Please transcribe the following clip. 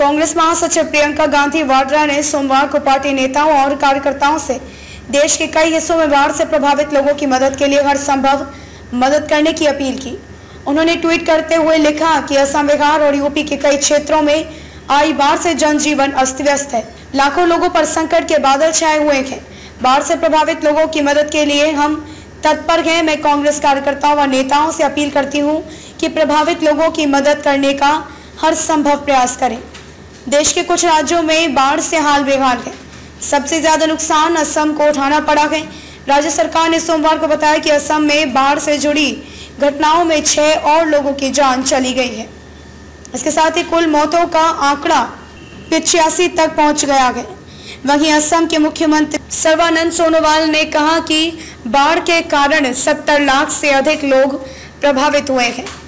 कांग्रेस महासचिव प्रियंका गांधी वाड्रा ने सोमवार को पार्टी नेताओं और कार्यकर्ताओं से देश के कई हिस्सों में बाढ़ से प्रभावित लोगों की मदद के लिए हर संभव मदद करने की अपील की। उन्होंने ट्वीट करते हुए लिखा कि असम, बिहार और यूपी के कई क्षेत्रों में आई बाढ़ से जनजीवन अस्त व्यस्त है। लाखों लोगों पर संकट के बादल छाए हुए हैं। बाढ़ से प्रभावित लोगों की मदद के लिए हम तत्पर हैं। मैं कांग्रेस कार्यकर्ताओं व नेताओं से अपील करती हूं कि प्रभावित लोगों की मदद करने का हर संभव प्रयास करें। देश के कुछ राज्यों में बाढ़ से हाल बेहाल है। सबसे ज्यादा नुकसान असम को उठाना पड़ा है। राज्य सरकार ने सोमवार को बताया कि असम में बाढ़ से जुड़ी घटनाओं में 6 और लोगों की जान चली गई है। इसके साथ ही कुल मौतों का आंकड़ा 85 तक पहुंच गया है। वहीं असम के मुख्यमंत्री सर्बानंद सोनोवाल ने कहा कि बाढ़ के कारण 70 लाख से अधिक लोग प्रभावित हुए हैं।